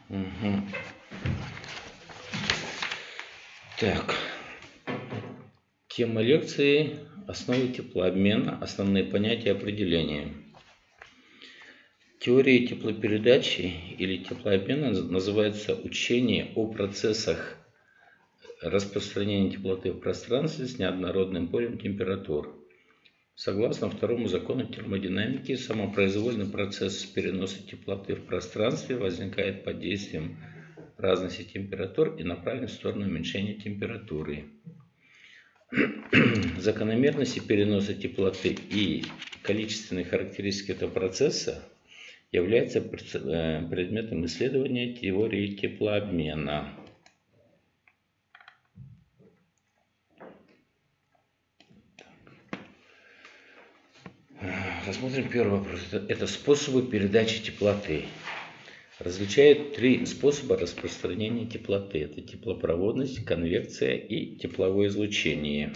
Угу. Так, тема лекции «Основы теплообмена. Основные понятия и определения». Теорией теплопередачи или теплообмена называется учение о процессах распространения теплоты в пространстве с неоднородным полем температур. Согласно второму закону термодинамики, самопроизвольный процесс переноса теплоты в пространстве возникает под действием разности температур и направлен в сторону уменьшения температуры. Закономерности переноса теплоты и количественные характеристики этого процесса являются предметом исследования теории теплообмена. Рассмотрим первый вопрос. Это способы передачи теплоты. Различают три способа распространения теплоты. Это теплопроводность, конвекция и тепловое излучение.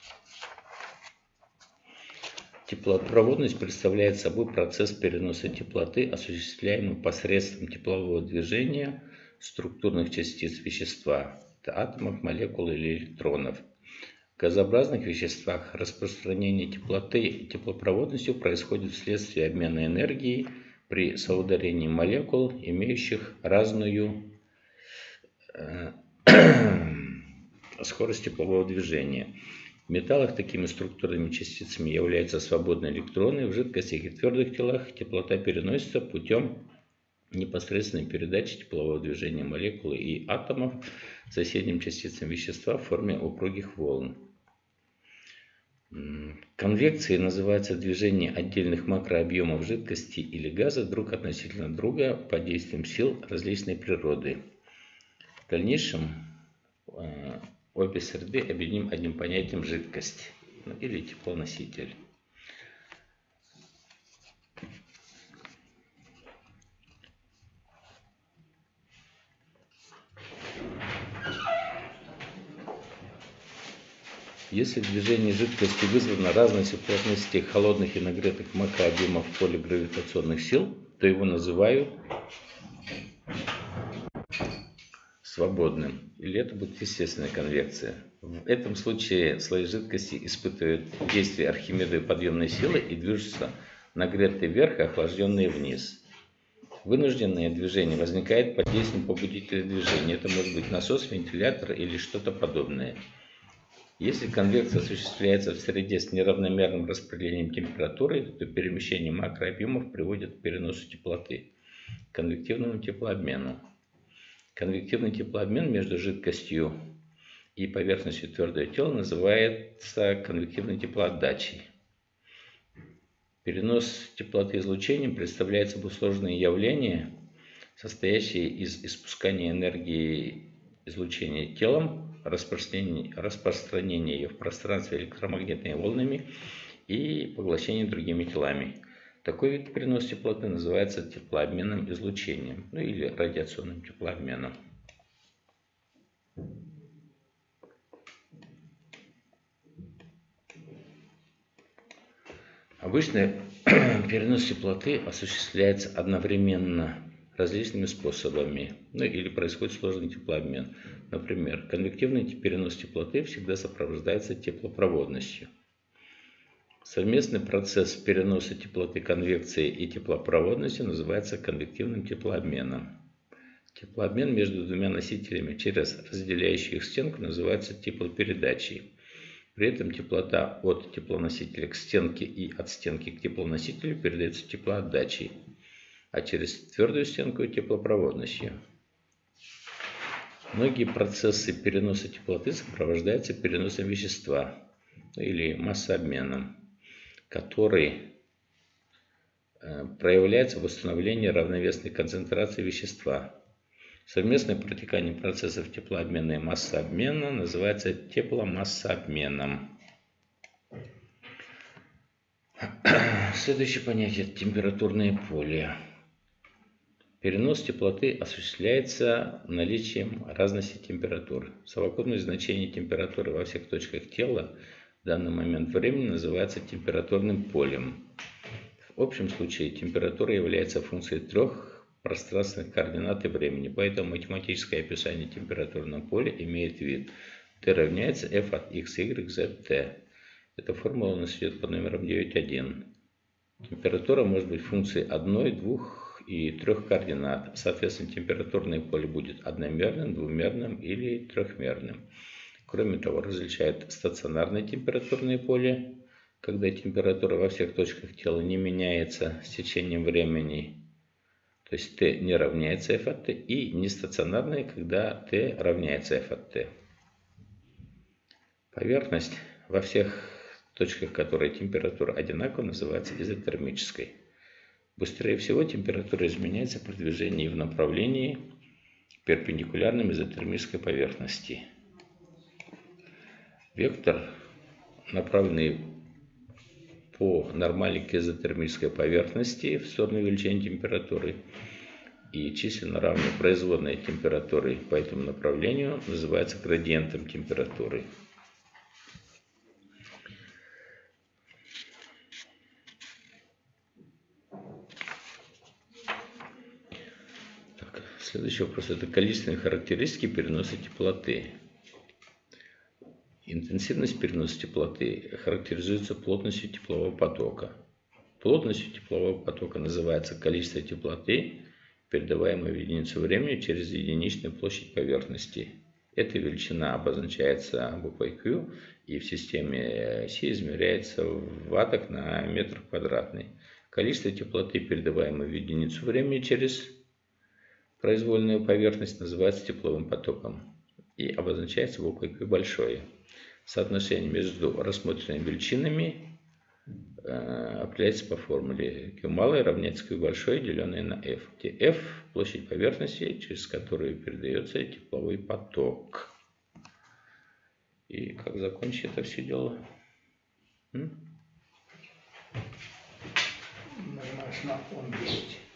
Теплопроводность представляет собой процесс переноса теплоты, осуществляемый посредством теплового движения структурных частиц вещества, атомов, молекул или электронов. В газообразных веществах распространение теплоты теплопроводностью происходит вследствие обмена энергией при соударении молекул, имеющих разную скорость теплового движения. В металлах такими структурными частицами являются свободные электроны. В жидкостях и твердых телах теплота переносится путем непосредственной передачи теплового движения молекул и атомов соседним частицам вещества в форме упругих волн. Конвекцией называется движение отдельных макрообъемов жидкости или газа друг относительно друга под действием сил различной природы. В дальнейшем обе среды объединим одним понятием жидкость или теплоноситель. Если движение жидкости вызвано разностью плотности холодных и нагретых макрообъемов в поле гравитационных сил, то его называют свободным, или это будет естественная конвекция. В этом случае слои жидкости испытывают действие Архимедовой подъемной силы и движутся нагретые вверх и охлажденные вниз. Вынужденное движение возникает под действием побудителя движения. Это может быть насос, вентилятор или что-то подобное. Если конвекция осуществляется в среде с неравномерным распределением температуры, то перемещение макрообъемов приводит к переносу теплоты, конвективному теплообмену. Конвективный теплообмен между жидкостью и поверхностью твердого тела называется конвективной теплоотдачей. Перенос теплоты излучением представляет собой сложное явление, состоящее из испускания энергии излучения телом, распространения ее в пространстве электромагнитными волнами и поглощения другими телами. Такой вид переноса теплоты называется теплообменным излучением, или радиационным теплообменом. Обычно перенос теплоты осуществляется одновременно различными способами, или происходит сложный теплообмен. Например, конвективный перенос теплоты всегда сопровождается теплопроводностью. Совместный процесс переноса теплоты конвекции и теплопроводности называется конвективным теплообменом. Теплообмен между двумя носителями через разделяющую их стенку называется теплопередачей. При этом теплота от теплоносителя к стенке и от стенки к теплоносителю передается теплоотдачей, а через твердую стенку теплопроводностью. Многие процессы переноса теплоты сопровождаются переносом вещества или массообменом, который проявляется в восстановлении равновесной концентрации вещества. Совместное протекание процессов теплообмена и массообмена называется тепломассообменом. Следующее понятие – температурное поле. Перенос теплоты осуществляется наличием разности температур. Совокупность значений температуры во всех точках тела в данный момент времени называется температурным полем. В общем случае температура является функцией трех пространственных координат и времени. Поэтому математическое описание температурного поля имеет вид T равняется F от x, y, z, t. Эта формула у нас идет под номером 9.1. Температура может быть функцией 1, 2 и 3 координат. Соответственно, температурное поле будет одномерным, двумерным или трехмерным. Кроме того, различает стационарное температурное поле, когда температура во всех точках тела не меняется с течением времени, то есть T не равняется F от T, и нестационарное, когда T равняется F от T. Поверхность во всех точках, которой температура одинакова, называется изотермической. Быстрее всего температура изменяется при движении в направлении, перпендикулярном изотермической поверхности. Вектор, направленный по нормали к изотермической поверхности в сторону увеличения температуры, и численно равной производной температуры по этому направлению, называется градиентом температуры. Следующий вопрос – это количественные характеристики переноса теплоты. Интенсивность переноса теплоты характеризуется плотностью теплового потока. Плотностью теплового потока называется количество теплоты, передаваемой в единицу времени через единичную площадь поверхности. Эта величина обозначается буквой Q и в системе Си измеряется в ваттах на метр квадратный. Количество теплоты, передаваемой в единицу времени через произвольную поверхность, называется тепловым потоком и обозначается буквой Q большое. Соотношение между рассмотренными величинами определяется по формуле Q малое равняется Q большое, деленное на F, где F – площадь поверхности, через которую передается тепловой поток. И как закончить это все дело? Нажимаешь на «Он».